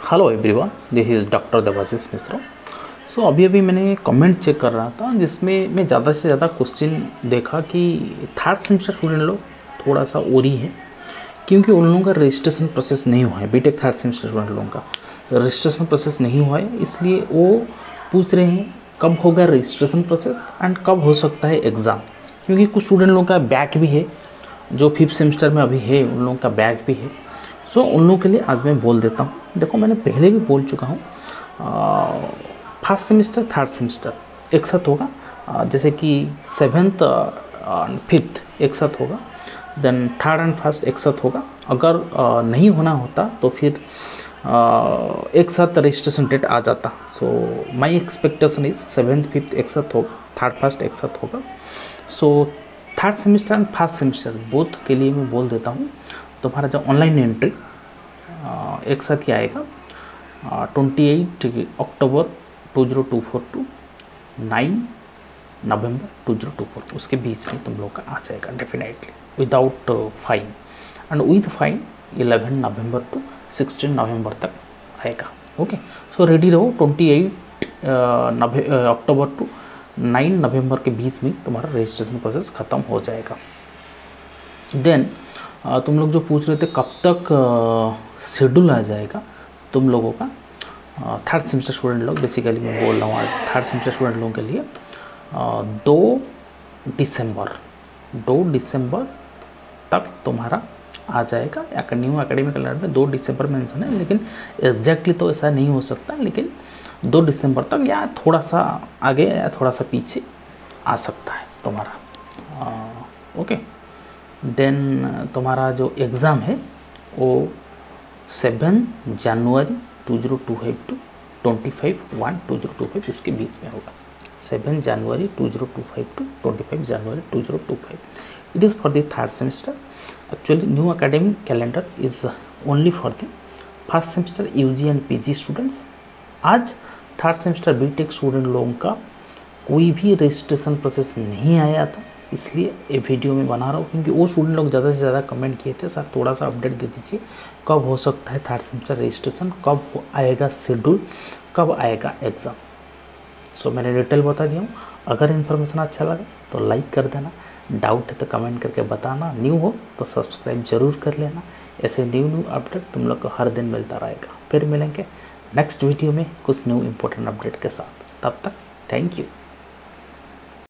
Hello everyone, this is doctor Devashish Mishra. अभी अभी मैंने कमेंट चेक कर रहा था जिसमें मैं ज़्यादा से ज़्यादा क्वेश्चन देखा कि थर्ड सेमेस्टर स्टूडेंट लोग थोड़ा सा ओरी है क्योंकि उन लोगों का रजिस्ट्रेशन प्रोसेस नहीं हुआ है। बीटेक थर्ड सेमेस्टर स्टूडेंट लोगों का रजिस्ट्रेशन प्रोसेस नहीं हुआ है, इसलिए वो पूछ रहे हैं कब होगा रजिस्ट्रेशन प्रोसेस एंड कब हो सकता है एग्ज़ाम। क्योंकि कुछ स्टूडेंट लोगों का बैक भी है, जो फिफ्थ सेमेस्टर में अभी है उन लोगों का बैक भी है। उन लोगों के लिए आज मैं बोल देता हूँ। देखो, मैंने पहले भी बोल चुका हूँ, फर्स्ट सेमेस्टर थर्ड सेमेस्टर एक साथ होगा, जैसे कि सेवेंथ फिफ्थ एक साथ होगा, देन थर्ड एंड फर्स्ट एक साथ होगा। अगर नहीं होना होता तो फिर एक साथ रजिस्ट्रेशन डेट आ जाता। My expectation is seventh fifth एक साथ होगा, थर्ड फर्स्ट एक साथ होगा। Third semester and first semester both के लिए मैं बोल देता हूँ, तुम्हारा जो ऑनलाइन एंट्री एक साथ ही आएगा 28 अक्टूबर 2024 टू 9 नवंबर 2024, उसके बीच में तुम लोग का आ जाएगा definitely without fine, and with fine 11 November to 16 November तक आएगा। ओके, रेडी रहो। 28 अक्टूबर टू 9 नवंबर के बीच में तुम्हारा रजिस्ट्रेशन प्रोसेस ख़त्म हो जाएगा। देन तुम लोग जो पूछ रहे थे कब तक शेड्यूल आ जाएगा तुम लोगों का, थर्ड सेमेस्टर स्टूडेंट लोग बेसिकली मैं बोल रहा हूँ आज थर्ड सेमेस्टर स्टूडेंट लोगों के लिए 2 दिसंबर तक तुम्हारा आ जाएगा। न्यू एकेडमिक कैलेंडर में 2 दिसंबर मेंशन है, लेकिन एग्जैक्टली तो ऐसा नहीं हो सकता, लेकिन 2 दिसंबर तक या थोड़ा सा आगे या थोड़ा सा पीछे आ सकता है तुम्हारा। ओके, देन तुम्हारा जो एग्ज़ाम है वो 7 जनवरी 2025 टू 25/1/2025 उसके बीच में होगा। 7 जनवरी 2025 टू 25 जनवरी 2025। It is for the third semester. Actually new academic calendar is only for the first semester UG and PG students. आज थर्ड सेमेस्टर बीटेक स्टूडेंट लोगों का कोई भी रजिस्ट्रेशन प्रोसेस नहीं आया था, इसलिए ये वीडियो में बना रहा हूँ क्योंकि वो स्टूडेंट लोग ज़्यादा से ज़्यादा कमेंट किए थे, सर थोड़ा सा अपडेट दे दीजिए, कब हो सकता है थर्ड सेमेस्टर रजिस्ट्रेशन, कब आएगा शेड्यूल, कब आएगा एग्ज़ाम। मैंने डिटेल बता दिया हूँ। अगर इन्फॉर्मेशन अच्छा लगा तो लाइक कर देना, डाउट है तो कमेंट करके बताना, न्यू हो तो सब्सक्राइब जरूर कर लेना। ऐसे न्यू अपडेट तुम लोग को हर दिन मिलता रहेगा। फिर मिलेंगे नेक्स्ट वीडियो में कुछ न्यू इम्पोर्टेंट अपडेट के साथ। तब तक थैंक यू।